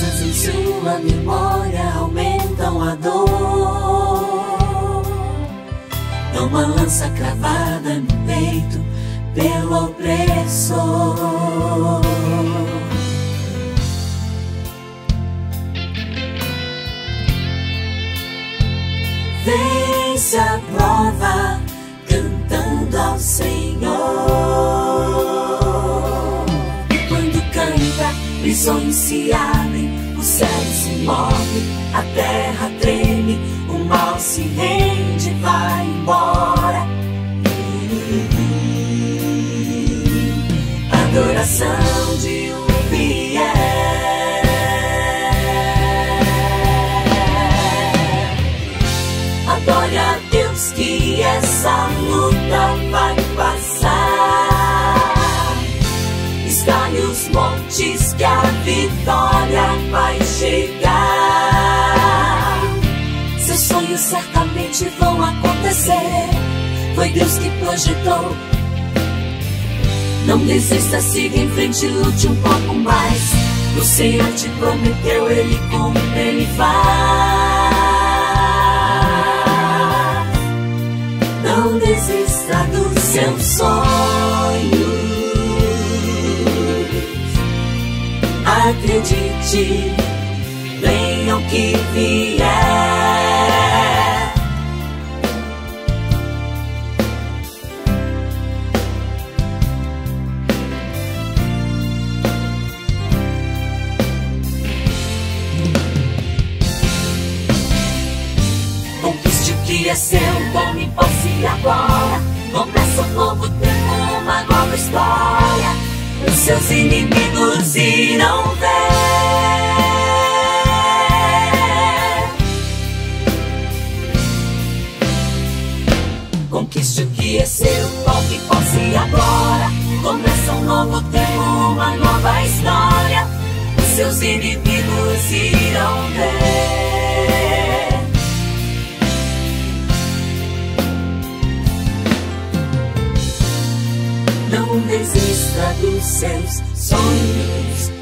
lembranças em sua memória aumentam a dor. Uma lança cravada no peito pelo opressor. Vence a prova cantando ao Senhor. E quando canta, prisões se abrem, o céu se move, a terra treme, o mal se rende e vai embora. Adoração de um fiel. Adore a Deus que essa luta vai passar. Escale os montes que a vitória vai chegar. Seus sonhos certamente vão acontecer. Foi Deus que projetou. Não desista, siga em frente, lute um pouco mais. O Senhor te prometeu, Ele cumpre, Ele faz. Não desista dos seus sonhos. Acredite, venha o que vier. Conquiste o que é seu, tome posse agora. Começa um novo tempo, uma nova história. Os seus inimigos irão ver. Conquiste o que é seu, tome posse agora. Começa um novo tempo, uma nova história. Os seus inimigos irão ver. Não desista dos seus sonhos.